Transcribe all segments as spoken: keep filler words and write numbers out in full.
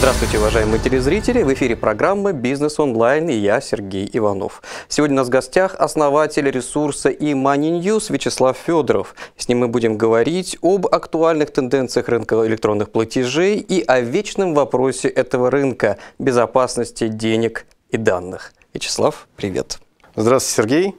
Здравствуйте, уважаемые телезрители! В эфире программа «Бизнес онлайн» и я, Сергей Иванов. Сегодня у нас в гостях основатель ресурса eMoney News Вячеслав Федоров. С ним мы будем говорить об актуальных тенденциях рынка электронных платежей и о вечном вопросе этого рынка – безопасности денег и данных. Вячеслав, привет! Здравствуйте, Сергей!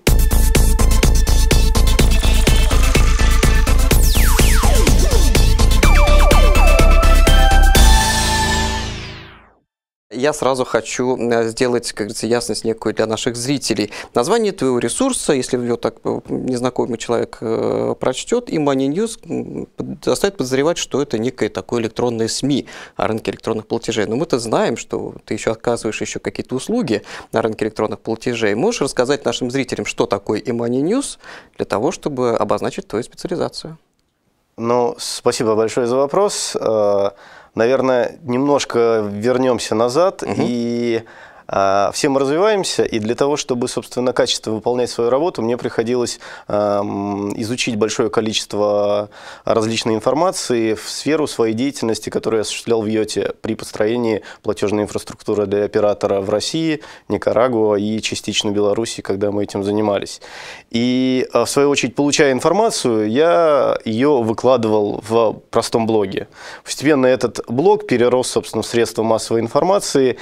Я сразу хочу сделать, как говорится, ясность некую для наших зрителей. Название твоего ресурса, если его так незнакомый человек прочтет, eMoney News заставит подозревать, что это некое такое электронное СМИ о рынке электронных платежей. Но мы-то знаем, что ты еще оказываешь еще какие-то услуги на рынке электронных платежей. Можешь рассказать нашим зрителям, что такое eMoney News, для того, чтобы обозначить твою специализацию? Ну, спасибо большое за вопрос. Наверное, немножко вернемся назад, угу. и а, все мы развиваемся, и для того, чтобы, собственно, качественно выполнять свою работу, мне приходилось а, изучить большое количество различной информации в сферу своей деятельности, которую я осуществлял в Йоте при построении платежной инфраструктуры для оператора в России, Никарагуа и частично Беларуси, когда мы этим занимались. И, в свою очередь, получая информацию, я ее выкладывал в простом блоге. Постепенно этот блог перерос, собственно, в средства массовой информации,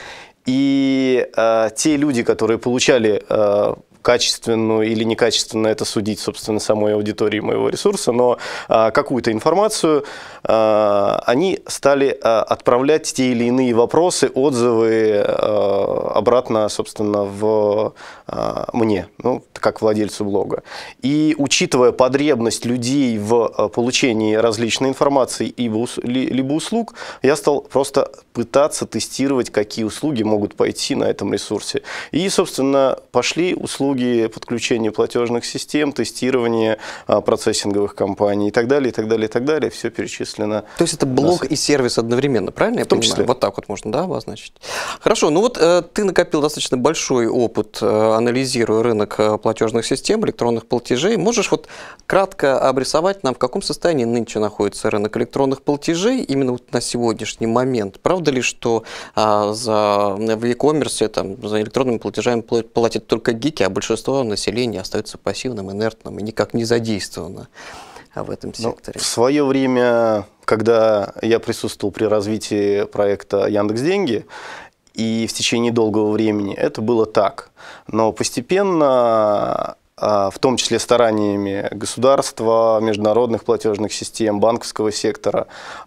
и э, те люди, которые получали э, качественную или некачественную, это судить, собственно, самой аудитории моего ресурса, но э, какую-то информацию, э, они стали э, отправлять те или иные вопросы, отзывы э, обратно, собственно, в э, мне, ну, как владельцу блога. И учитывая потребность людей в получении различной информации либо услуг, я стал просто пытаться тестировать, какие услуги могут пойти на этом ресурсе. И, собственно, пошли услуги подключения платежных систем, тестирование а, процессинговых компаний и так далее, и так далее, и так далее. Все перечислено. То есть это блог и сервис одновременно, правильно я В том понимаю? числе. Вот так вот можно, да, обозначить. Хорошо, ну вот э, ты накопил достаточно большой опыт, э, анализируя рынок э, платежных систем, электронных платежей. Можешь вот кратко обрисовать нам, в каком состоянии нынче находится рынок электронных платежей именно вот на сегодняшний момент? Правда ли, что а, за, в e-commerce там, за электронными платежами платят только гики, а большинство населения остается пассивным, инертным и никак не задействовано в этом секторе? Ну, в свое время, когда я присутствовал при развитии проекта Яндекс.Деньги, и в течение долгого времени это было так. Но постепенно, в том числе стараниями государства, международных платежных систем, банковского сектора,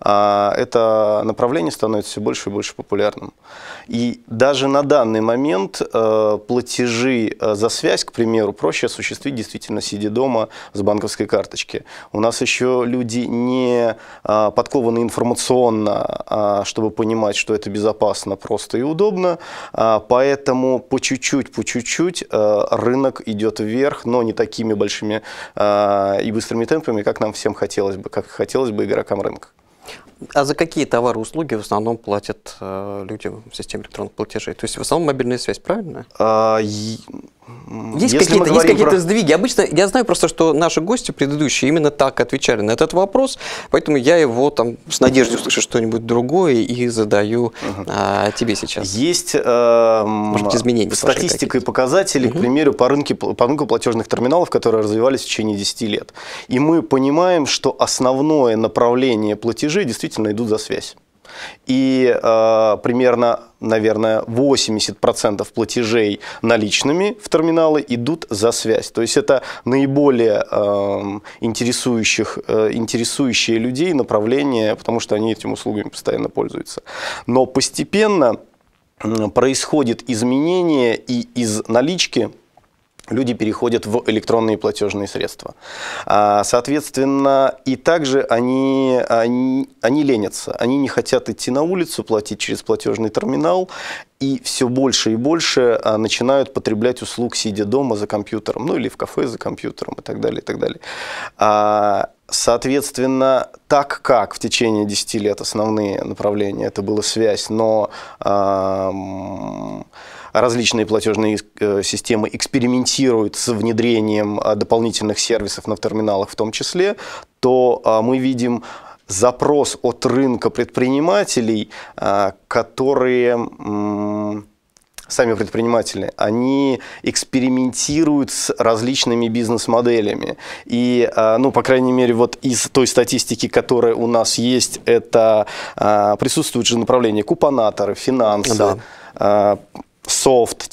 это направление становится все больше и больше популярным. И даже на данный момент платежи за связь, к примеру, проще осуществить действительно сидя дома с банковской карточки. У нас еще люди не подкованы информационно, чтобы понимать, что это безопасно, просто и удобно. Поэтому по чуть-чуть, по чуть-чуть рынок идет вверх, но не такими большими и быстрыми темпами, как нам всем хотелось бы, как хотелось бы игрокам рынка. А за какие товары и услуги в основном платят э, люди в системе электронных платежей? То есть в основном мобильная связь, правильно? А, есть какие-то какие про... сдвиги? Обычно я знаю просто, что наши гости предыдущие именно так отвечали на этот вопрос, поэтому я его там с надеждой услышу что-нибудь другое и задаю угу. а, тебе сейчас. Есть э, Может, изменения статистика и показатели, угу. к примеру, по рынку, по рынку платежных терминалов, которые развивались в течение десяти лет. И мы понимаем, что основное направление платежей действительно идут за связь. И э, примерно, наверное, восемьдесят процентов платежей наличными в терминалы идут за связь. То есть это наиболее э, интересующих, э, интересующие людей направление, потому что они этими услугами постоянно пользуются. Но постепенно происходит изменение, и из налички люди переходят в электронные платежные средства. Соответственно, и также они, они, они ленятся. Они не хотят идти на улицу, платить через платежный терминал, и все больше и больше начинают потреблять услуг, сидя дома за компьютером, ну или в кафе за компьютером и так далее, и так далее. Соответственно, так как в течение десяти лет основные направления это была связь, но различные платежные системы экспериментируют с внедрением дополнительных сервисов на терминалах в том числе, то мы видим запрос от рынка предпринимателей, которые... Сами предприниматели, они экспериментируют с различными бизнес-моделями. И, ну, по крайней мере, вот из той статистики, которая у нас есть, это присутствует же направление купонаторы, финансы, да. софт,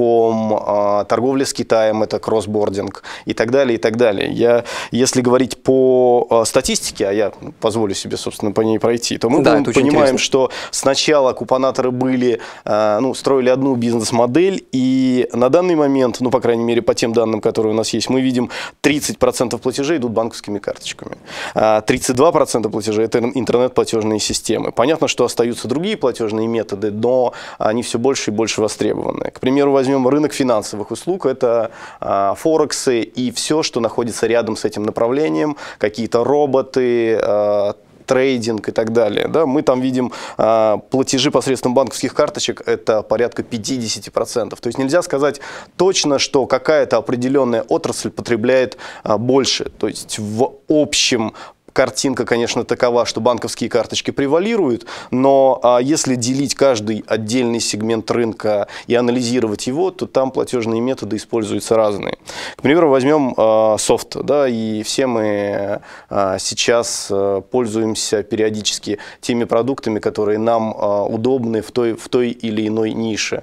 телеком, торговля с Китаем, это кроссбординг и так далее, и так далее. Я, если говорить по статистике, а я позволю себе, собственно, по ней пройти, то мы да, понимаем, что сначала купонаторы были, ну, строили одну бизнес-модель, и на данный момент, ну, по крайней мере, по тем данным, которые у нас есть, мы видим, тридцать процентов платежей идут банковскими карточками, тридцать два процента платежей – это интернет-платежные системы. Понятно, что остаются другие платежные методы, но они все больше и больше востребованы. К примеру, возьмем рынок финансовых услуг, это а, форексы и все, что находится рядом с этим направлением, какие-то роботы, а, трейдинг и так далее. Да, мы там видим а, платежи посредством банковских карточек, это порядка пятьдесят процентов. То есть нельзя сказать точно, что какая-то определенная отрасль потребляет а, больше. То есть в общем картинка, конечно, такова, что банковские карточки превалируют, но а, если делить каждый отдельный сегмент рынка и анализировать его, то там платежные методы используются разные. К примеру, возьмем а, софт, да, и все мы а, сейчас а, пользуемся периодически теми продуктами, которые нам а, удобны в той, в той или иной нише.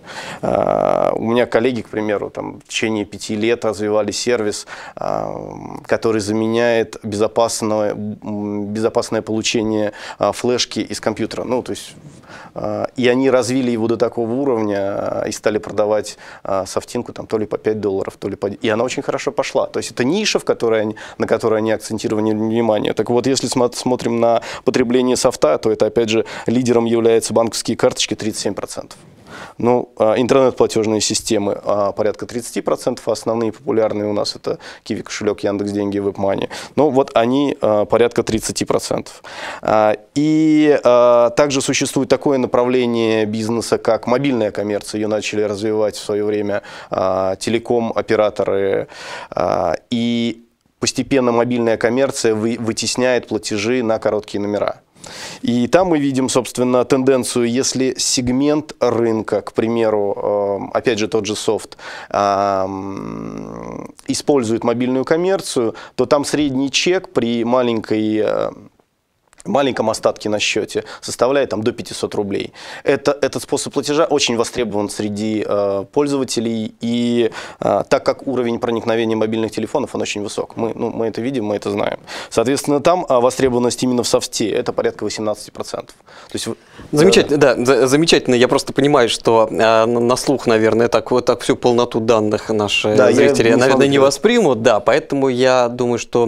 А, у меня коллеги, к примеру, там, в течение пяти лет развивали сервис, а, который заменяет безопасное безопасное получение а, флешки из компьютера. Ну, то есть, а, и они развили его до такого уровня а, и стали продавать а, софтинку там, то ли по пять долларов, то ли по... И она очень хорошо пошла. То есть это ниша, в которой они, на которой они акцентировали внимание. Так вот, если смотрим на потребление софта, то это, опять же, лидером являются банковские карточки тридцать семь процентов. Ну, интернет-платежные системы порядка тридцать процентов, а основные популярные у нас это Киви кошелек, Яндекс.Деньги, WebMoney. Ну, вот они порядка тридцать процентов. И также существует такое направление бизнеса, как мобильная коммерция. Ее начали развивать в свое время телеком-операторы. И постепенно мобильная коммерция вытесняет платежи на короткие номера. И там мы видим, собственно, тенденцию, если сегмент рынка, к примеру, опять же тот же софт, использует мобильную коммерцию, то там средний чек при маленькой... маленьком остатке на счете составляет там, до пятисот рублей. Это, этот способ платежа очень востребован среди э, пользователей, и э, так как уровень проникновения мобильных телефонов он очень высок, мы, ну, мы это видим, мы это знаем. Соответственно, там э, востребованность именно в софте это порядка восемнадцати процентов. То есть, замечательно, да, да, замечательно. Я просто понимаю, что э, на слух, наверное, так, вот так всю полноту данных наши да, зрители, не наверное, не воспримут, да, поэтому я думаю, что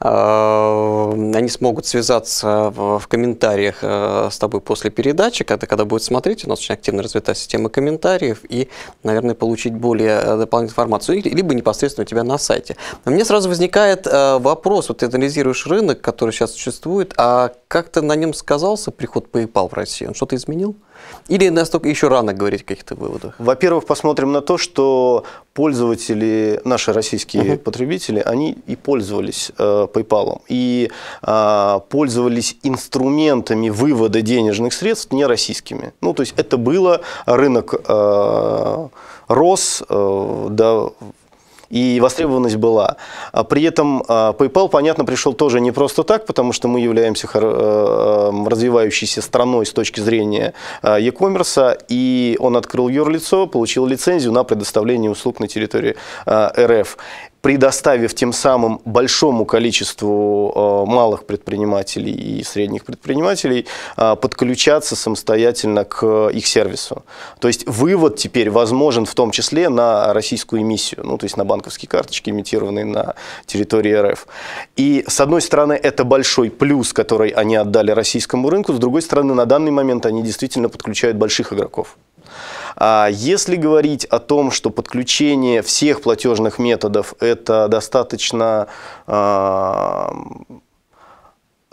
э, они смогут связаться в комментариях э, с тобой после передачи, когда, когда будет смотреть, у нас очень активно развита система комментариев, и, наверное, получить более дополнительную информацию, либо непосредственно у тебя на сайте. Но мне сразу возникает э, вопрос, вот ты анализируешь рынок, который сейчас существует, а как ты на нем сказался приход PayPal в Россию? Он что-то изменил? Или настолько еще рано говорить о каких-то выводах? Во-первых, посмотрим на то, что пользователи, наши российские uh-huh. потребители, они и пользовались э, PayPal, и э, пользовались инструментами вывода денежных средств не российскими. Ну, то есть это было, рынок э, рос, э, да, и востребованность была. При этом PayPal, понятно, пришел тоже не просто так, потому что мы являемся развивающейся страной с точки зрения e-commerce, и он открыл юрлицо, получил лицензию на предоставление услуг на территории эр эф, предоставив тем самым большому количеству э, малых предпринимателей и средних предпринимателей э, подключаться самостоятельно к их сервису. То есть вывод теперь возможен в том числе на российскую эмиссию, ну, то есть на банковские карточки, имитированные на территории эр эф. И с одной стороны это большой плюс, который они отдали российскому рынку, с другой стороны на данный момент они действительно подключают больших игроков. Если говорить о том, что подключение всех платежных методов – это достаточно э,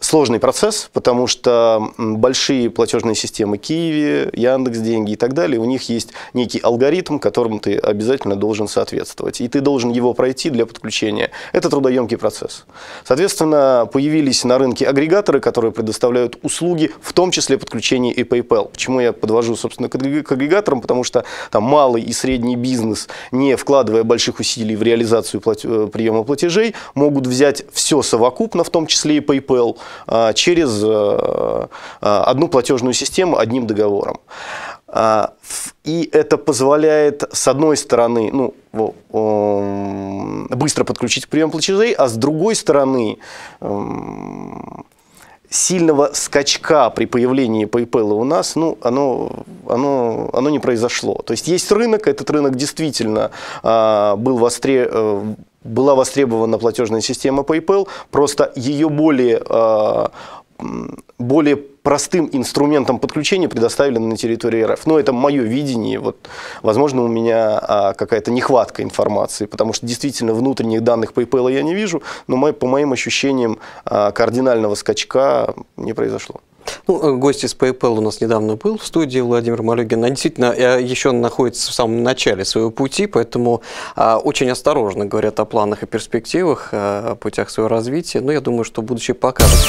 сложный процесс, потому что большие платежные системы Киви, Яндекс.Деньги и так далее, у них есть некий алгоритм, которому ты обязательно должен соответствовать. И ты должен его пройти для подключения. Это трудоемкий процесс. Соответственно, появились на рынке агрегаторы, которые предоставляют услуги, в том числе подключение и PayPal. Почему я подвожу, собственно, к агрегаторам? Потому что там малый и средний бизнес, не вкладывая больших усилий в реализацию плат... приема платежей, могут взять все совокупно, в том числе и PayPal, через одну платежную систему одним договором. И это позволяет, с одной стороны, ну, быстро подключить к приему платежей, а с другой стороны, сильного скачка при появлении PayPal у нас, ну, оно, оно, оно не произошло. То есть есть рынок, этот рынок действительно а, был востребован, была востребована платежная система PayPal, просто ее более, а, более простым инструментом подключения предоставили на территории РФ. Но это мое видение. Вот, возможно, у меня а, какая-то нехватка информации, потому что действительно внутренних данных PayPal я не вижу, но мой, по моим ощущениям а, кардинального скачка не произошло. Ну, гость из PayPal у нас недавно был в студии, Владимир Малюгин. Она действительно еще находится в самом начале своего пути, поэтому а, очень осторожно говорят о планах и перспективах, о путях своего развития. Но я думаю, что будущее покажет.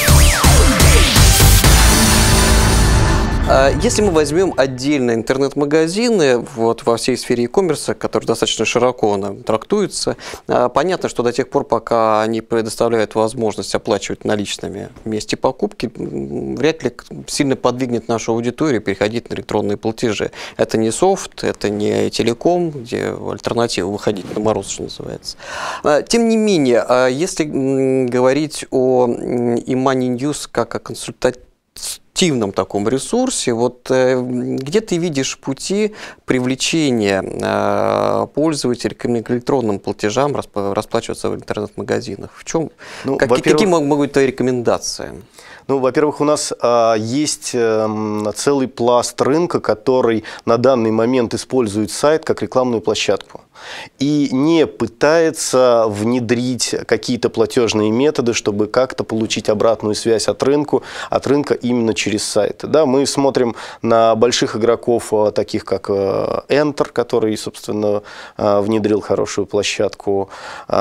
Если мы возьмем отдельно интернет-магазины вот, во всей сфере e-commerce, который достаточно широко трактуется, понятно, что до тех пор, пока они предоставляют возможность оплачивать наличными в месте покупки, вряд ли сильно подвигнет нашу аудиторию переходить на электронные платежи. Это не софт, это не телеком, где альтернатива выходить на мороз, что называется. Тем не менее, если говорить о e-money news как о консультативном, активном таком ресурсе, вот э, где ты видишь пути привлечения э, пользователей к электронным платежам, расп расплачиваться в интернет-магазинах? В чем? Ну, как, какие могут быть твои рекомендации? Ну, во-первых, у нас а, есть а, целый пласт рынка, который на данный момент использует сайт как рекламную площадку и не пытается внедрить какие-то платежные методы, чтобы как-то получить обратную связь от рынка, от рынка именно через сайт. Да, мы смотрим на больших игроков, таких как Enter, который, собственно, внедрил хорошую площадку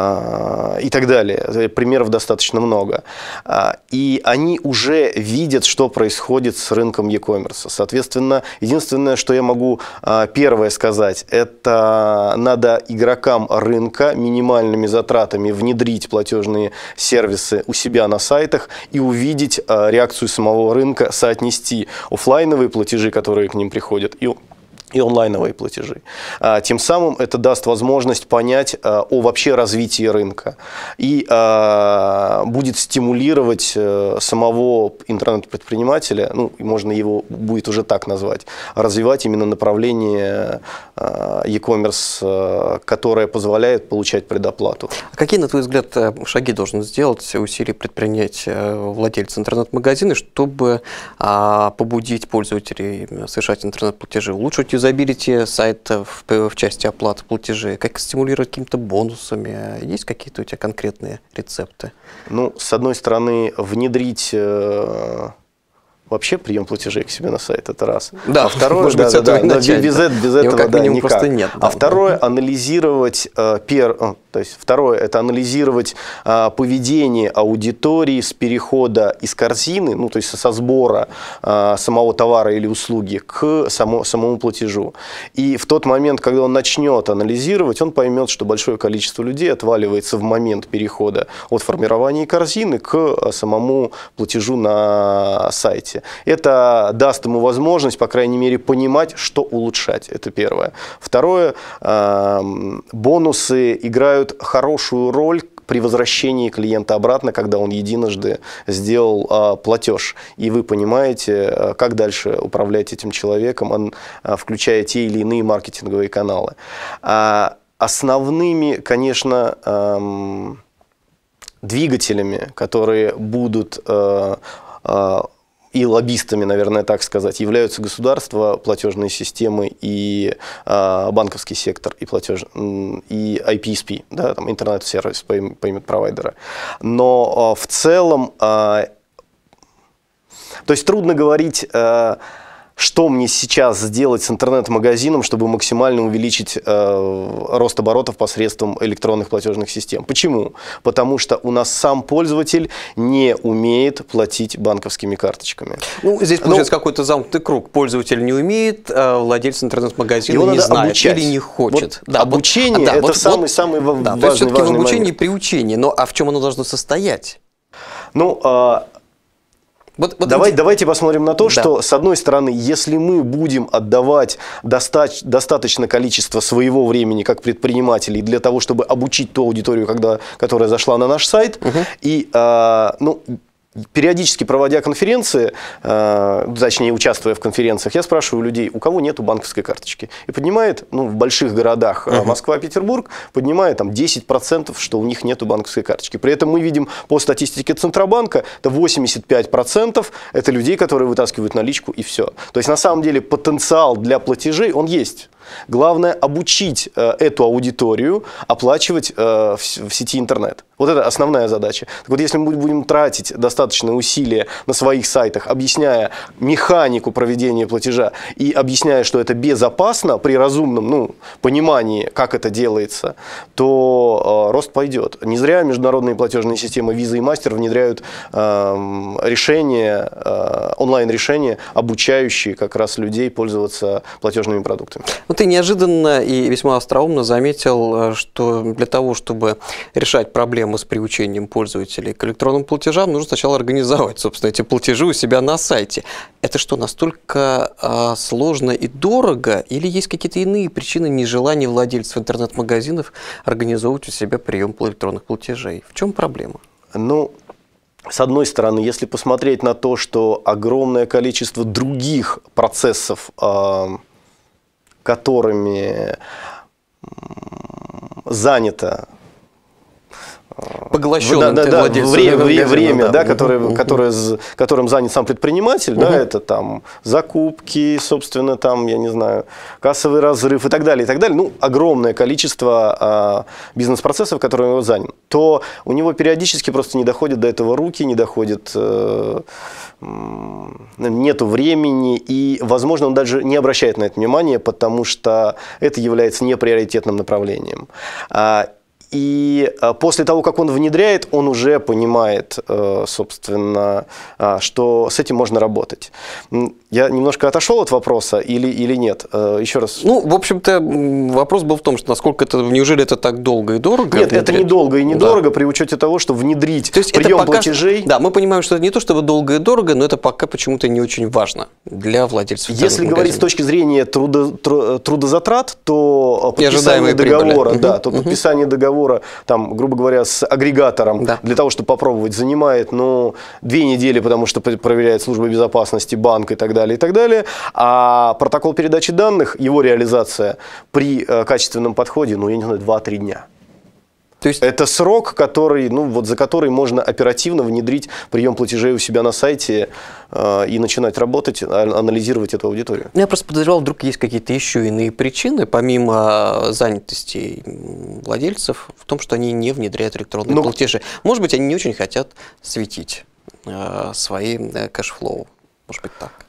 и так далее. Примеров достаточно много. И они уже видят, что происходит с рынком e-commerce. Соответственно, единственное, что я могу первое сказать, это надо игрокам рынка минимальными затратами внедрить платежные сервисы у себя на сайтах и увидеть реакцию самого рынка, соотнести офлайновые платежи, которые к ним приходят, и и онлайновые платежи. Тем самым это даст возможность понять о вообще развитии рынка и будет стимулировать самого интернет-предпринимателя, ну, можно его будет уже так назвать, развивать именно направление e-commerce, которое позволяет получать предоплату. А какие, на твой взгляд, шаги должен сделать, усилия предпринять владельцы интернет-магазина, чтобы побудить пользователей совершать интернет-платежи, улучшить юзабилити сайта в, в части оплаты платежей, как стимулировать какими-то бонусами? Есть какие-то у тебя конкретные рецепты? Ну, с одной стороны, внедрить э, вообще прием платежей к себе на сайт, это раз. Да, а второе, может да, быть, да, да, начать, без, да. без этого как да, минимум никак. Просто нет. А да, второе, да. анализировать, э, пер, э, то есть второе, это анализировать э, поведение аудитории с перехода из корзины, ну, то есть со сбора э, самого товара или услуги к само, самому платежу. И в тот момент, когда он начнет анализировать, он поймет, что большое количество людей отваливается в момент перехода от формирования корзины к самому платежу на сайте. Это даст ему возможность, по крайней мере, понимать, что улучшать. Это первое. Второе, э, бонусы играют хорошую роль при возвращении клиента обратно, когда он единожды сделал а, платеж. И вы понимаете, а, как дальше управлять этим человеком, он, а, включая те или иные маркетинговые каналы. А, основными, конечно, а, двигателями, которые будут... А, а, и лоббистами, наверное, так сказать, являются государство, платежные системы и э, банковский сектор, и, платеж, и ай пи эс пи, да, там, интернет-сервис, payment провайдера. Но э, в целом э, То есть трудно говорить, э, что мне сейчас сделать с интернет-магазином, чтобы максимально увеличить э, рост оборотов посредством электронных платежных систем. Почему? Потому что у нас сам пользователь не умеет платить банковскими карточками. Ну, здесь получается ну, какой-то замкнутый круг. Пользователь не умеет, а владелец интернет-магазина не знает обучать. Или не хочет. Вот да, обучение вот, – это вот, самый-самый вот, самый да, важный, то есть все-таки в обучении момент. При учении. Но а в чем оно должно состоять? Ну, а Вот, вот Давай, давайте посмотрим на то, да. что, с одной стороны, если мы будем отдавать доста- достаточно количество своего времени как предпринимателей для того, чтобы обучить ту аудиторию, когда, которая зашла на наш сайт, угу. и, э, ну, периодически проводя конференции, э, точнее, участвуя в конференциях, я спрашиваю людей, у кого нету банковской карточки. И поднимает, ну, в больших городах uh-huh. Москва, Петербург, поднимает там десять процентов, что у них нету банковской карточки. При этом мы видим по статистике Центробанка, это восемьдесят пять процентов это людей, которые вытаскивают наличку и все. То есть, на самом деле, потенциал для платежей, он есть. Главное обучить э, эту аудиторию оплачивать э, в, в сети интернет. Вот это основная задача. Так вот, если мы будем тратить достаточные усилия на своих сайтах, объясняя механику проведения платежа и объясняя, что это безопасно при разумном ну, понимании, как это делается, то э, рост пойдет. Не зря международные платежные системы Visa и Master внедряют э, решения, э, онлайн-решения, обучающие как раз людей пользоваться платежными продуктами. Ты неожиданно и весьма остроумно заметил, что для того, чтобы решать проблемы с приучением пользователей к электронным платежам, нужно сначала организовать, собственно, эти платежи у себя на сайте. Это что, настолько а, сложно и дорого, или есть какие-то иные причины нежелания владельцев интернет-магазинов организовывать у себя прием электронных платежей? В чем проблема? Ну, с одной стороны, если посмотреть на то, что огромное количество других процессов, которыми занято поглощенным да, да, владельцем время, время, время да, да, которое, угу. которое, которым занят сам предприниматель, угу. да, это там закупки, собственно, там, я не знаю, кассовый разрыв и так далее, и так далее, ну, огромное количество а, бизнес-процессов, которые его заняты, то у него периодически просто не доходят до этого руки, не доходят, э, нету времени, и, возможно, он даже не обращает на это внимания, потому что это является неприоритетным направлением. И после того, как он внедряет, он уже понимает, собственно, что с этим можно работать. Я немножко отошел от вопроса или, или нет? Еще раз. Ну, в общем-то, вопрос был в том, что насколько это, неужели это так долго и дорого? Нет, внедрять? Это не долго и недорого, да. При учете того, что внедрить то есть прием пока, платежей… Да, мы понимаем, что это не то, чтобы долго и дорого, но это пока почему-то не очень важно для владельцев. Если говорить с точки зрения трудо, трудозатрат, то подписание договора, да, угу, то угу. подписание договора, там, грубо говоря, с агрегатором, да. для того, чтобы попробовать, занимает, ну, две недели, потому что проверяет служба безопасности, банк и так далее, и так далее. А протокол передачи данных, его реализация при э, качественном подходе, ну, я не знаю, два-три дня. То есть… Это срок, который, ну, вот за который можно оперативно внедрить прием платежей у себя на сайте э, и начинать работать, анализировать эту аудиторию. Я просто подозревал, вдруг есть какие-то еще иные причины, помимо занятости владельцев, в том, что они не внедряют электронные Но… платежи. Может быть, они не очень хотят светить э, свои э, кэшфлоу. Может быть, так?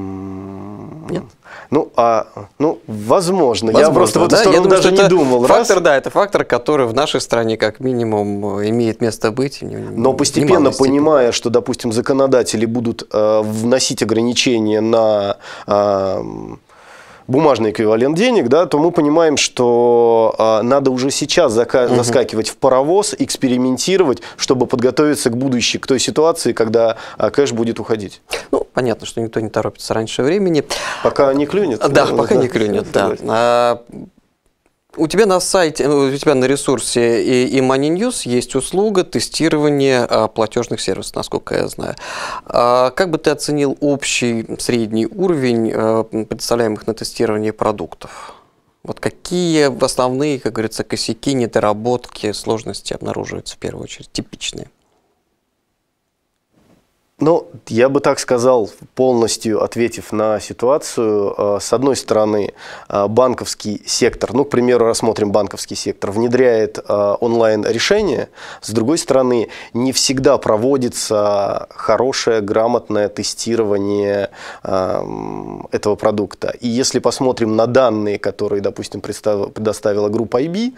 Нет? Ну, а, ну, возможно. возможно. Я просто в эту да? сторону думаю, даже не думал. Фактор, Раз. да, это фактор, который в нашей стране, как минимум, имеет место быть. Но постепенно, понимая, что, допустим, законодатели будут э, вносить ограничения на… Э, бумажный эквивалент денег, да, то мы понимаем, что э, надо уже сейчас зака- угу. заскакивать в паровоз, экспериментировать, чтобы подготовиться к будущей, к той ситуации, когда э, кэш будет уходить. Ну, понятно, что никто не торопится раньше времени. Пока не клюнет. Да, ну, пока да. не клюнет, да. А, у тебя на сайте, у тебя на ресурсе и, и Money News есть услуга тестирования а, платежных сервисов, насколько я знаю. А, как бы ты оценил общий средний уровень а, предоставляемых на тестирование продуктов? Вот какие основные, как говорится, косяки, недоработки, сложности обнаруживаются в первую очередь, типичные? Ну, я бы так сказал, полностью ответив на ситуацию. С одной стороны, банковский сектор, ну, к примеру, рассмотрим банковский сектор, внедряет онлайн-решения. С другой стороны, не всегда проводится хорошее, грамотное тестирование этого продукта. И если посмотрим на данные, которые, допустим, предоставила группа ай би,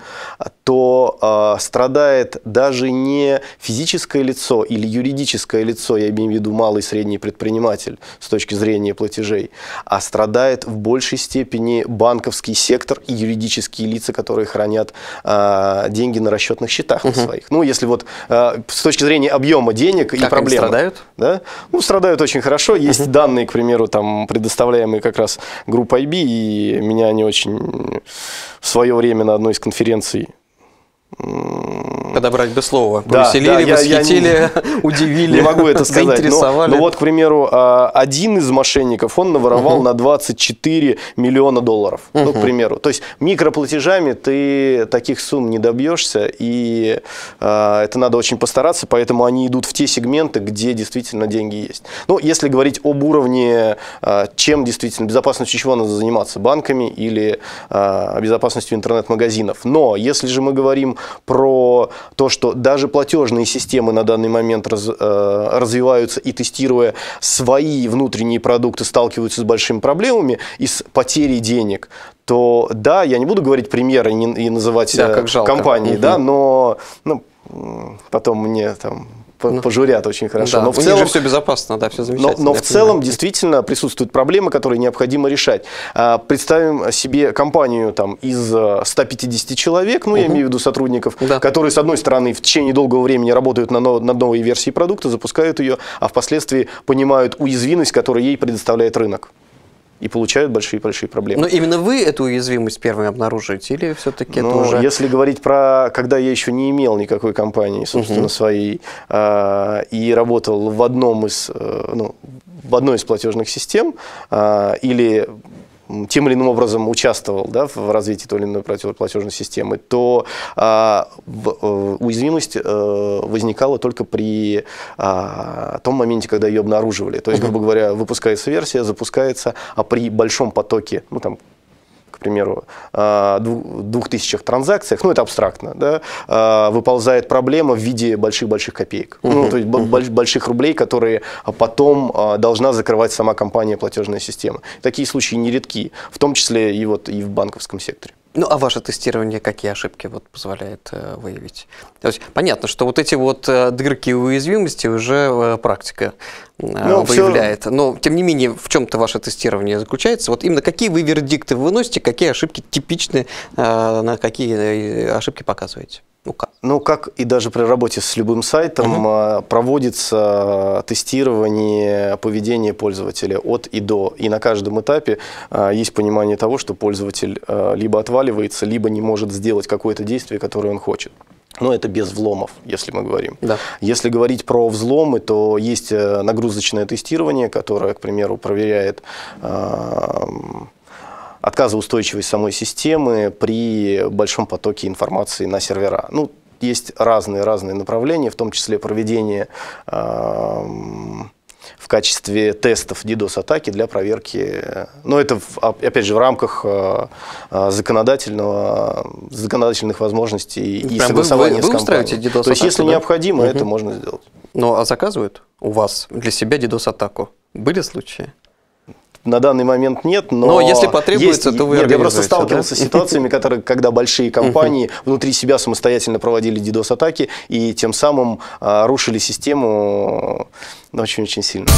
то страдает даже не физическое лицо или юридическое лицо, я имею в виду малый и средний предприниматель с точки зрения платежей, а страдает в большей степени банковский сектор и юридические лица, которые хранят а, деньги на расчетных счетах угу. своих. Ну, если вот а, с точки зрения объема денег как и проблем. Они страдают? Да? Ну, страдают очень хорошо. Есть угу. данные, к примеру, там, предоставляемые как раз группой ай би, и меня они очень в свое время на одной из конференций подобрать бы слово. Да, повеселили, да, восхитили, я, я удивили, не могу это сказать. заинтересовали. Но, но вот, к примеру, один из мошенников, он наворовал uh-huh. на двадцать четыре миллиона долларов. Uh-huh. Ну, к примеру. То есть микроплатежами ты таких сумм не добьешься, и а, это надо очень постараться, поэтому они идут в те сегменты, где действительно деньги есть. Ну, если говорить об уровне, а, чем действительно, безопасностью чего надо заниматься, банками или а, безопасностью интернет-магазинов. Но если же мы говорим про то, что даже платежные системы на данный момент раз, э, развиваются и, тестируя свои внутренние продукты, сталкиваются с большими проблемами и с потерей денег, то да, я не буду говорить примеры и, не, и называть да, компании, угу. да, но ну, потом мне там ну, пожурят очень хорошо. Да, но в у целом них же все безопасно, да, все замечательно. Но, но в целом действительно присутствуют проблемы, которые необходимо решать. Представим себе компанию там, из ста пятидесяти человек, ну, угу. я имею в виду сотрудников, да. которые, с одной стороны, в течение долгого времени работают на над новой версией продукта, запускают ее, а впоследствии понимают уязвимость, которую ей предоставляет рынок. И получают большие-большие проблемы. Но именно вы эту уязвимость первыми обнаружите? Или все-таки это уже... Если говорить про... Когда я еще не имел никакой компании, собственно, угу. своей, э, и работал в одном из, э, ну, в одной из платежных систем, э, или тем или иным образом участвовал да, в развитии той или иной платежной системы, то а, в, э, уязвимость э, возникала только при а, том моменте, когда ее обнаруживали. То есть, грубо говоря, выпускается версия, запускается, а при большом потоке, ну там, к примеру, двух тысячах транзакциях, ну это абстрактно, да, выползает проблема в виде больших-больших копеек, uh-huh. ну, то есть uh-huh. больших рублей, которые потом должна закрывать сама компания платежная система. Такие случаи нередки, в том числе и, вот, и в банковском секторе. Ну, а ваше тестирование какие ошибки вот позволяет э, выявить? То есть понятно, что вот эти вот э, дырки и уязвимости уже э, практика э, ну, выявляет. Все... Но, тем не менее, в чем-то ваше тестирование заключается? Вот именно какие вы вердикты выносите, какие ошибки типичны, э, на какие ошибки показываете? Ну как? Ну, как и даже при работе с любым сайтом, uh-huh. проводится тестирование поведения пользователя от и до. И на каждом этапе есть понимание того, что пользователь либо отваливается, либо не может сделать какое-то действие, которое он хочет. Но это без взломов, если мы говорим. Да. Если говорить про взломы, то есть нагрузочное тестирование, которое, к примеру, проверяет отказоустойчивость самой системы при большом потоке информации на сервера. Ну, есть разные-разные направления, в том числе проведение э, в качестве тестов дидос-атаки для проверки. Но это, опять же, в рамках э, законодательного, законодательных возможностей и Прям согласования вы, вы, с компанией. DDoS-атаку, То есть, если да? необходимо, угу. это можно сделать. Ну, а заказывают у вас для себя дидос-атаку? Были случаи? На данный момент нет, но, но если потребуется, есть, то вы нет, я просто сталкивался да? с ситуациями, которые, когда большие компании внутри себя самостоятельно проводили дидос-атаки и тем самым а, рушили систему очень-очень сильно.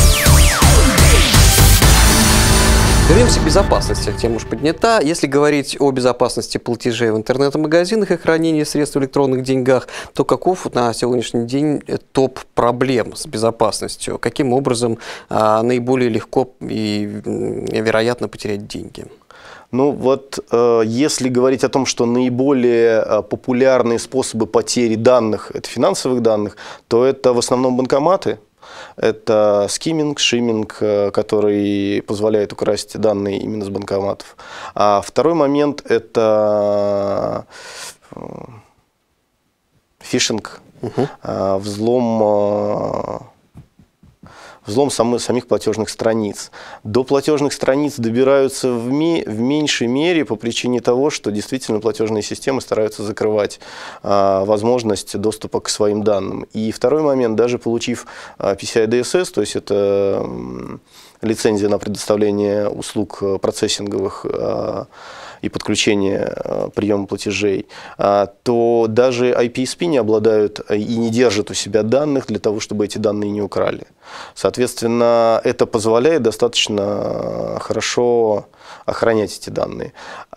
Вернемся к безопасности. Тема уж поднята. Если говорить о безопасности платежей в интернет-магазинах и хранении средств в электронных деньгах, то каков на сегодняшний день топ проблем с безопасностью? Каким образом а, наиболее легко и вероятно потерять деньги? Ну вот, э, если говорить о том, что наиболее э, популярные способы потери данных, это финансовых данных, то это в основном банкоматы. Это скимминг, шимминг, который позволяет украсть данные именно с банкоматов. А второй момент – это фишинг, угу. взлом, взлом сам, самих платежных страниц. До платежных страниц добираются в, ми, в меньшей мере по причине того, что действительно платежные системы стараются закрывать а, возможность доступа к своим данным. И второй момент, даже получив а, пи си ай ди эс эс, то есть это м, лицензия на предоставление услуг процессинговых а, и подключение а, приема платежей, а, то даже ай пи эс пи не обладают и не держат у себя данных для того, чтобы эти данные не украли. Соответственно, это позволяет достаточно хорошо охранять эти данные.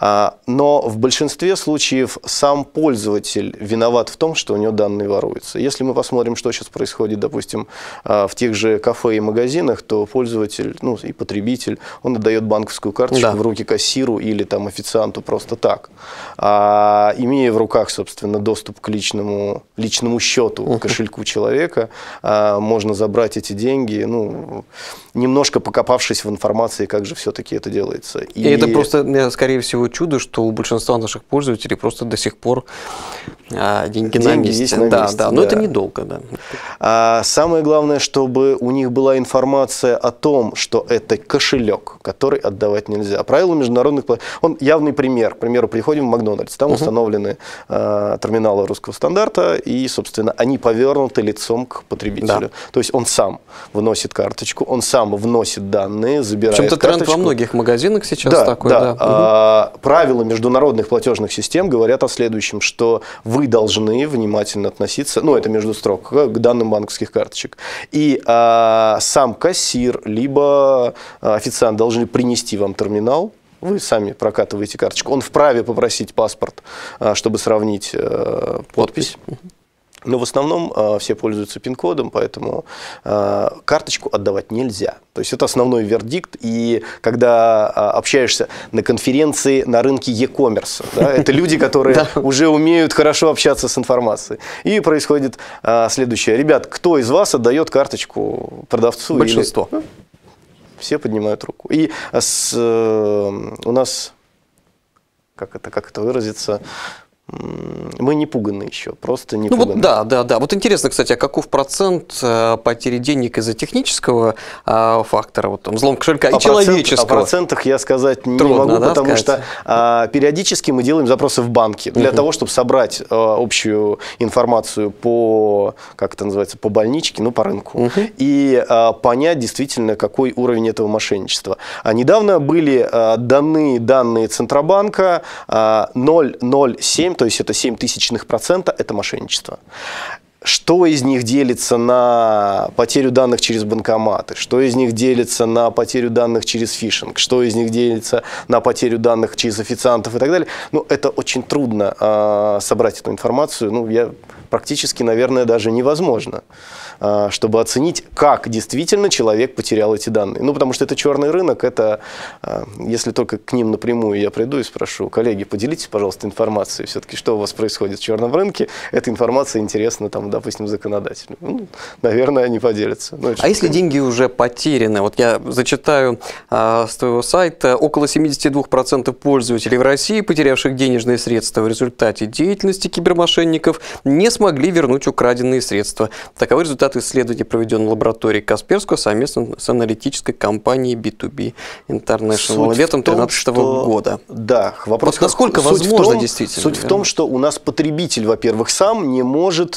Но в большинстве случаев сам пользователь виноват в том, что у него данные воруются. Если мы посмотрим, что сейчас происходит, допустим, в тех же кафе и магазинах, то пользователь, ну и потребитель, он отдает банковскую карточку да. в руки кассиру или там официанту просто так. А имея в руках, собственно, доступ к личному, личному счету, uh-huh. кошельку человека, можно забрать эти деньги, ну, немножко покопавшись в информации, как же все-таки это делается. И, и это просто, скорее всего, чудо, что у большинства наших пользователей просто до сих пор а, деньги, деньги на месте. Есть на да, месте, да, да. Но это недолго, да. А самое главное, чтобы у них была информация о том, что это кошелек, который отдавать нельзя. Правила международных платежей. Он явный пример. К примеру, приходим в Макдональдс, там uh-huh. установлены а, терминалы русского стандарта, и, собственно, они повернуты лицом к потребителю. Да. То есть он сам вносит карточку, он сам вносит данные, забирает карточку. Причем-то тренд во многих магазинах сейчас да, такой. Да. Да. А, правила международных платежных систем говорят о следующем, что вы должны внимательно относиться, ну это между строк, к данным банковских карточек. И а, сам кассир, либо официант должны принести вам терминал. Вы сами прокатываете карточку. Он вправе попросить паспорт, чтобы сравнить подпись. Подпись. Но в основном э, все пользуются пин-кодом, поэтому э, карточку отдавать нельзя. То есть это основной вердикт. И когда э, общаешься на конференции на рынке e-commerce, да, это люди, которые уже умеют хорошо общаться с информацией. И происходит э, следующее. Ребят, кто из вас отдает карточку продавцу? Большинство. Или... Все поднимают руку. И с, э, у нас, как это, как это выразиться... Мы не пуганы еще, просто не ну пуганы. Вот, да, да, да. Вот интересно, кстати, а каков процент э, потери денег из-за технического э, фактора, вот там, взлом кошелька, и процент, человеческого? О процентах я сказать не Трудно, могу, да, потому сказать? что э, периодически мы делаем запросы в банки для угу. того, чтобы собрать э, общую информацию по, как это называется, по больничке, ну, по рынку, угу. и э, понять действительно, какой уровень этого мошенничества. А недавно были э, даны данные Центробанка э, ноль целых ноль семь, то есть это семь тысячных процента, это мошенничество. Что из них делится на потерю данных через банкоматы, что из них делится на потерю данных через фишинг, что из них делится на потерю данных через официантов и так далее. Ну, это очень трудно э, собрать эту информацию. Ну, я практически, наверное, даже невозможно, э, чтобы оценить, как действительно человек потерял эти данные. Ну, потому что это черный рынок, это, э, если только к ним напрямую я приду и спрошу, коллеги, поделитесь, пожалуйста, информацией, все-таки, что у вас происходит в черном рынке, эта информация интересна, там, допустим, законодателю. Ну, наверное, они поделятся. Ну, а если деньги уже потеряны? Вот я зачитаю а, с твоего сайта. Около семьдесят два процента пользователей в России, потерявших денежные средства в результате деятельности кибермошенников, не смогли вернуть украденные средства. Таковы результаты исследования, проведенного в лаборатории Касперского совместно с аналитической компанией би ту би International летом две тысячи тринадцатого года. Да, вопрос, вот насколько суть возможно в том, действительно. Суть в том, что у нас потребитель, во-первых, сам не может...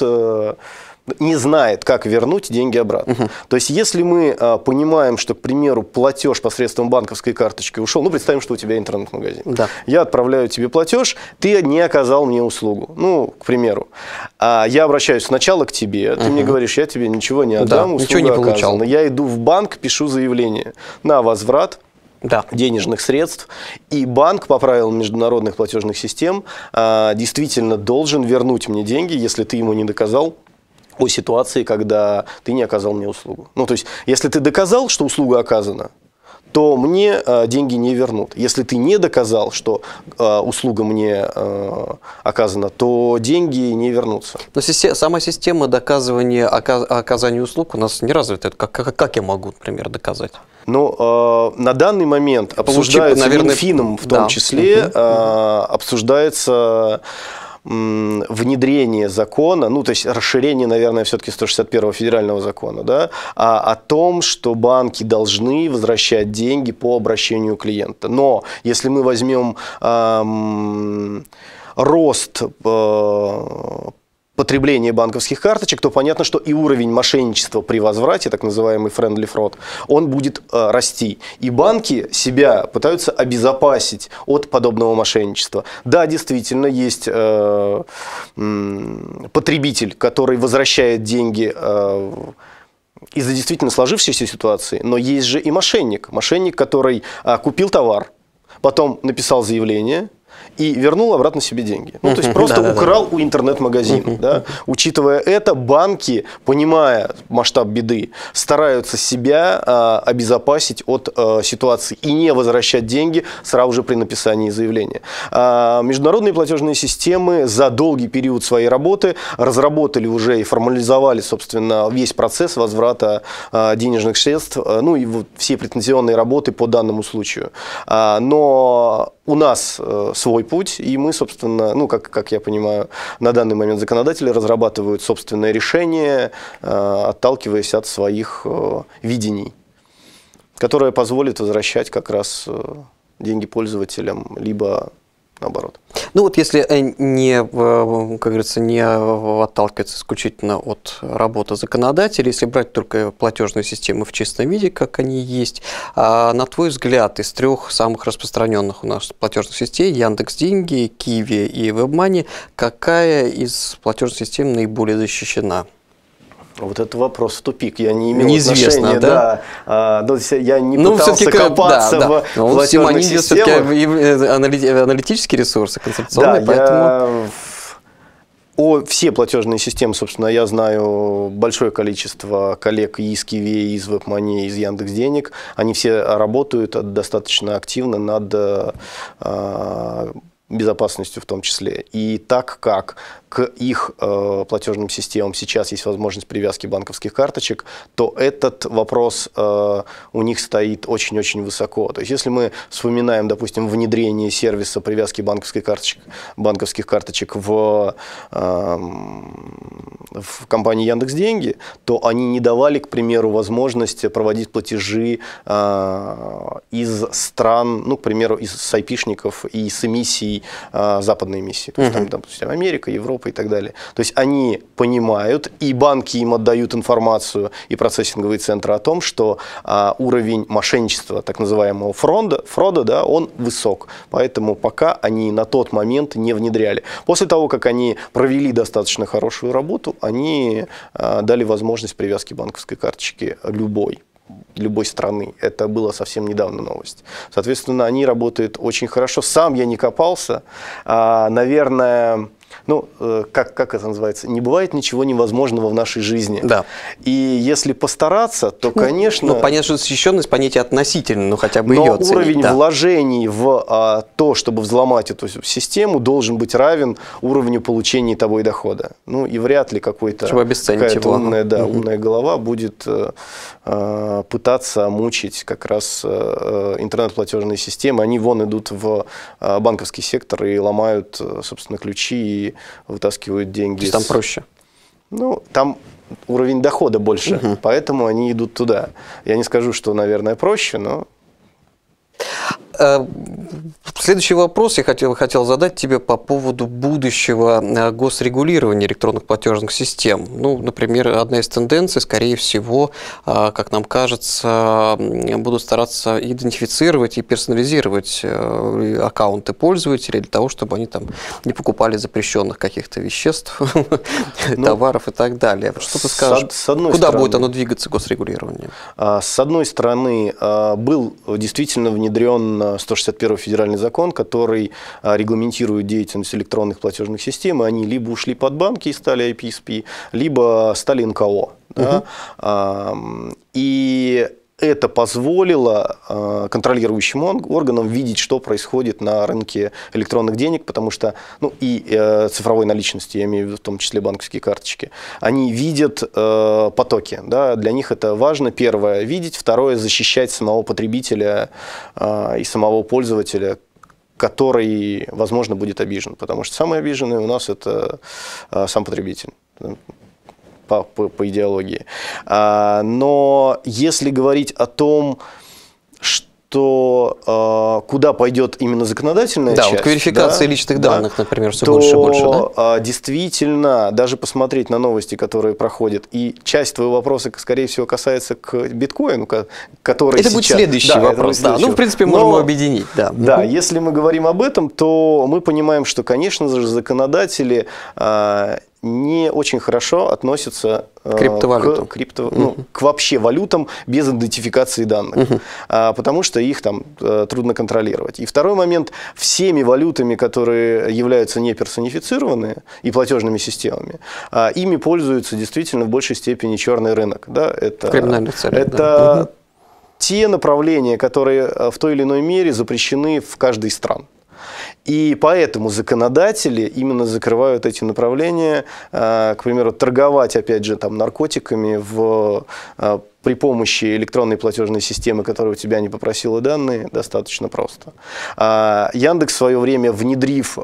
не знает, как вернуть деньги обратно. Uh-huh. То есть, если мы а, понимаем, что, к примеру, платеж посредством банковской карточки ушел, ну, представим, что у тебя интернет-магазин. Да. Я отправляю тебе платеж, ты не оказал мне услугу. Ну, к примеру. А я обращаюсь сначала к тебе, uh-huh. ты мне говоришь, я тебе ничего не отдам, да, услуга ничего не получал. Оказана. Я иду в банк, пишу заявление на возврат да. денежных средств, и банк по правилам международных платежных систем а, действительно должен вернуть мне деньги, если ты ему не доказал о ситуации, когда ты не оказал мне услугу. Ну, то есть, если ты доказал, что услуга оказана, то мне э, деньги не вернут. Если ты не доказал, что э, услуга мне э, оказана, то деньги не вернутся. Но си- сама система доказывания оказ- оказания услуг у нас не развита. Как, как, как я могу, например, доказать? Ну, э, на данный момент обсуждается, наверное, Минфином в том да. числе, uh-huh. э, обсуждается... внедрение закона, ну, то есть расширение, наверное, все-таки сто шестьдесят первого федерального закона, да, а о том, что банки должны возвращать деньги по обращению клиента. Но если мы возьмем эм, рост э, потребление банковских карточек, то понятно, что и уровень мошенничества при возврате, так называемый friendly fraud, он будет э, расти. И банки себя пытаются обезопасить от подобного мошенничества. Да, действительно, есть э, э, потребитель, который возвращает деньги э, из-за действительно сложившейся ситуации, но есть же и мошенник. Мошенник, который э, купил товар, потом написал заявление и вернул обратно себе деньги. Ну, то есть просто да, украл да, да. у интернет-магазина. Да? Учитывая это, банки, понимая масштаб беды, стараются себя а, обезопасить от а, ситуации и не возвращать деньги сразу же при написании заявления. А, международные платежные системы за долгий период своей работы разработали уже и формализовали, собственно, весь процесс возврата а, денежных средств, а, ну и вот все претензионные работы по данному случаю. А, но у нас э, свой путь, и мы, собственно, ну, как, как я понимаю, на данный момент законодатели разрабатывают собственное решение, э, отталкиваясь от своих э, видений, которое позволит возвращать как раз э, деньги пользователям, либо наоборот. Ну вот если не, как говорится, не отталкиваться исключительно от работы законодателей, если брать только платежные системы в чистом виде, как они есть, а на твой взгляд, из трех самых распространенных у нас платежных систем, Яндекс.Деньги, Киви и WebMoney, какая из платежных систем наиболее защищена? Вот это вопрос в тупик. Я не имел Неизвестно, отношения, да? да. А, я не ну, пытался копаться да, да. в платежных системах. Аналитические ресурсы, концепционные, да, поэтому... Я... О, все платежные системы, собственно, я знаю большое количество коллег и из Киви, и из WebMoney, и из Яндекс.Денег. Они все работают достаточно активно над э, безопасностью в том числе. И так как к их э, платежным системам сейчас есть возможность привязки банковских карточек, то этот вопрос э, у них стоит очень-очень высоко. То есть если мы вспоминаем, допустим, внедрение сервиса привязки банковских карточек, банковских карточек в, э, в компании Яндекс.Деньги, то они не давали, к примеру, возможность проводить платежи э, из стран, ну, к примеру, из айпишников и с эмиссией, э, западной эмиссии. То есть uh-huh. там, допустим, Америка, Европа и так далее. То есть они понимают, и банки им отдают информацию, и процессинговые центры о том, что а, уровень мошенничества, так называемого фронда, фрода, да, он высок. Поэтому пока они на тот момент не внедряли. После того, как они провели достаточно хорошую работу, они а, дали возможность привязки банковской карточки любой. любой страны. Это было совсем недавно новость. Соответственно, они работают очень хорошо. Сам я не копался. А, наверное... Ну, как, как это называется? Не бывает ничего невозможного в нашей жизни. Да. И если постараться, то, конечно... Ну, понятно, что защищенность понятие относительно, но хотя бы но ее оценить. уровень да. вложений в а, то, чтобы взломать эту систему, должен быть равен уровню получения того и дохода. Ну, и вряд ли какой-то какая-то умная, да, угу. умная голова будет а, пытаться мучить как раз а, интернет-платежные системы. Они вон идут в а, банковский сектор и ломают, собственно, ключи и вытаскивают деньги. То есть там проще? Ну, там уровень дохода больше, угу. поэтому они идут туда. Я не скажу, что, наверное, проще, но... Следующий вопрос я хотел, хотел задать тебе по поводу будущего госрегулирования электронных платежных систем. Ну, например, одна из тенденций, скорее всего, как нам кажется, будут стараться идентифицировать и персонализировать аккаунты пользователей для того, чтобы они там не покупали запрещенных каких-то веществ, ну, товаров и так далее. Что ты скажешь? С, с одной Куда стороны, будет оно двигаться, госрегулирование? С одной стороны, был действительно внедрен сто шестьдесят первый федеральный закон, который а, регламентирует деятельность электронных платежных систем, и они либо ушли под банки и стали ай пи эс пи, либо стали эн ка о. Да? Uh-huh. а, и это позволило а, контролирующим органам видеть, что происходит на рынке электронных денег, потому что, ну, и э, цифровой наличности, я имею в виду в том числе банковские карточки, они видят э, потоки. Да? Для них это важно, первое, видеть, второе, защищать самого потребителя э, и самого пользователя, который, возможно, будет обижен, потому что самый обиженный у нас это сам потребитель. По, по, по идеологии. А, но если говорить о том, что а, куда пойдет именно законодательная да, часть, вот к верификации да, личных да, данных, например, все то, больше и больше, да? А, действительно, даже посмотреть на новости, которые проходят, и часть твоего вопроса, скорее всего, касается к биткоину, который это сейчас... будет следующий да, вопрос, будет следующий. Да. Ну, в принципе, Но, можем его объединить, да. Да, угу. Если мы говорим об этом, то мы понимаем, что, конечно же, законодатели а, не очень хорошо относятся к криптовалютам, к, крипто, ну, uh-huh. к вообще валютам без идентификации данных, uh-huh. а, потому что их там трудно контролировать. И второй момент, всеми валютами, которые являются не персонифицированные и платежными системами, а, ими пользуется действительно в большей степени черный рынок. Да? Это, в криминальных целях, это да. uh-huh. те направления, которые в той или иной мере запрещены в каждой из стран. И поэтому законодатели именно закрывают эти направления, к примеру, торговать, опять же, там, наркотиками в, при помощи электронной платежной системы, которая у тебя не попросила данные, достаточно просто. Яндекс в свое время, внедрив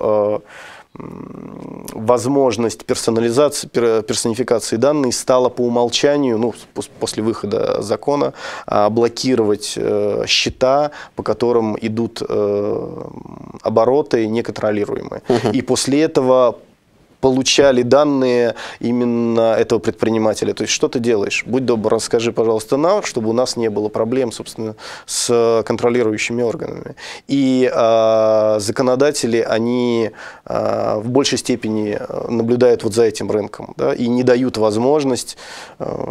возможность персонализации, персонификации данных, стала по умолчанию, ну, после выхода закона, блокировать счета, по которым идут обороты неконтролируемые. Uh-huh. И после этого получали данные именно этого предпринимателя. То есть, что ты делаешь? Будь добр, расскажи, пожалуйста, нам, чтобы у нас не было проблем, собственно, с контролирующими органами. И э, законодатели, они э, в большей степени наблюдают вот за этим рынком, да, и не дают возможность э,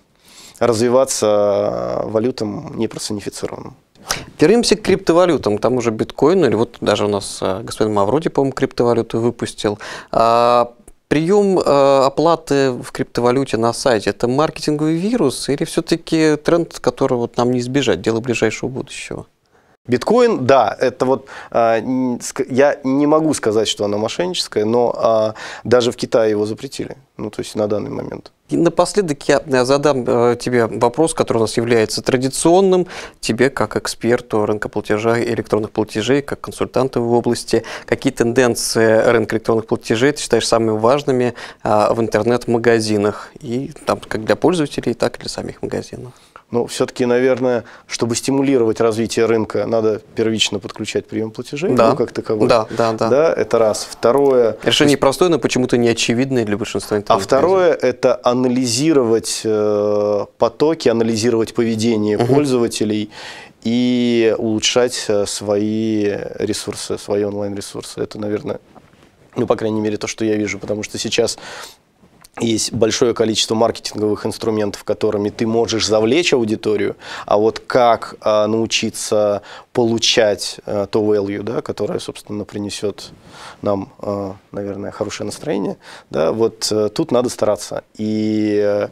развиваться валютам неперсонифицированным. Вернемся к криптовалютам, к тому же биткоину, или вот даже у нас э, господин Мавроди, по-моему, криптовалюту выпустил. А, прием э, оплаты в криптовалюте на сайте – это маркетинговый вирус или все-таки тренд, который вот нам не избежать, дело ближайшего будущего? Биткоин, да, это вот, я не могу сказать, что оно мошенническое, но даже в Китае его запретили, ну, то есть на данный момент. И напоследок я задам тебе вопрос, который у нас является традиционным, тебе как эксперту рынка платежа и электронных платежей, как консультанту в области. Какие тенденции рынка электронных платежей ты считаешь самыми важными в интернет-магазинах, и там как для пользователей, так и для самих магазинов? Ну, все-таки, наверное, чтобы стимулировать развитие рынка, надо первично подключать прием платежей, да. ну, как таковой. Да, да, да. Да, это раз. Второе... Решение есть... простое, но почему-то не очевидное для большинства интернет-магазинов. А второе – это анализировать э, потоки, анализировать поведение uh-huh. пользователей и улучшать свои ресурсы, свои онлайн-ресурсы. Это, наверное, ну, по крайней мере, то, что я вижу, потому что сейчас... Есть большое количество маркетинговых инструментов, которыми ты можешь завлечь аудиторию, а вот как а, научиться получать а, то value, да, которое, собственно, принесет нам, а, наверное, хорошее настроение, да, вот а, тут надо стараться. И а,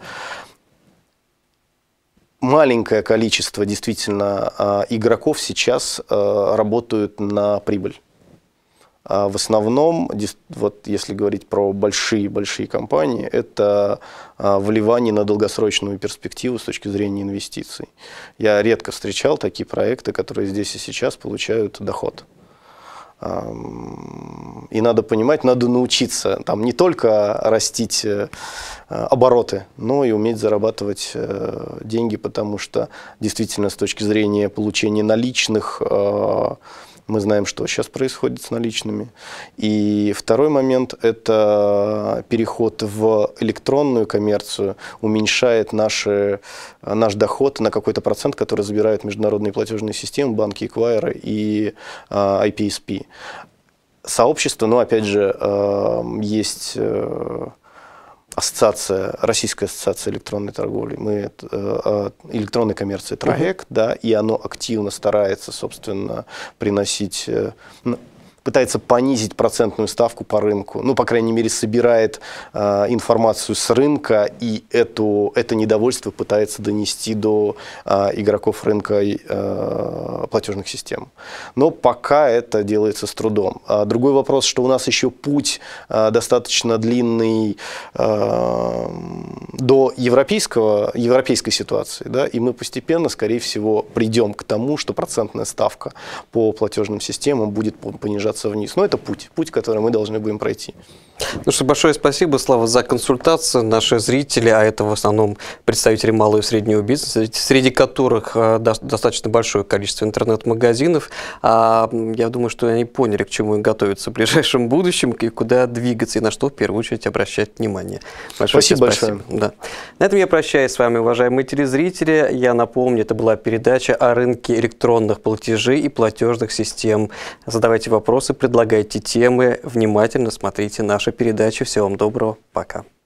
маленькое количество действительно а, игроков сейчас а, работают на прибыль. В основном, вот если говорить про большие-большие компании, это вливание на долгосрочную перспективу с точки зрения инвестиций. Я редко встречал такие проекты, которые здесь и сейчас получают доход. И надо понимать, надо научиться там не только растить обороты, но и уметь зарабатывать деньги, потому что действительно с точки зрения получения наличных мы знаем, что сейчас происходит с наличными. И второй момент – это переход в электронную коммерцию, уменьшает наши, наш доход на какой-то процент, который забирают международные платежные системы, банки, эквайры и ай пи эс пи. Сообщество, ну, опять же, есть ассоциация, Российская ассоциация электронной торговли, мы, э, электронной коммерции ТРАЭК, uh-huh. да, и оно активно старается, собственно, приносить, э, пытается понизить процентную ставку по рынку. Ну, по крайней мере, собирает э, информацию с рынка и эту, это недовольство пытается донести до э, игроков рынка э, платежных систем. Но пока это делается с трудом. А другой вопрос, что у нас еще путь э, достаточно длинный э, до европейского, европейской ситуации, да, и мы постепенно, скорее всего, придем к тому, что процентная ставка по платежным системам будет понижаться вниз. Но это путь, путь, который мы должны будем пройти. Ну что, большое спасибо, Слава, за консультацию. Наши зрители, а это в основном представители малого и среднего бизнеса, среди которых э, до, достаточно большое количество интернет-магазинов, а, я думаю, что они поняли, к чему готовиться в ближайшем будущем, и куда двигаться, и на что в первую очередь обращать внимание. Большое спасибо, спасибо большое. Да. На этом я прощаюсь с вами, уважаемые телезрители. Я напомню, это была передача о рынке электронных платежей и платежных систем. Задавайте вопросы, предлагайте темы, внимательно смотрите наши передачи. Всего вам доброго, пока.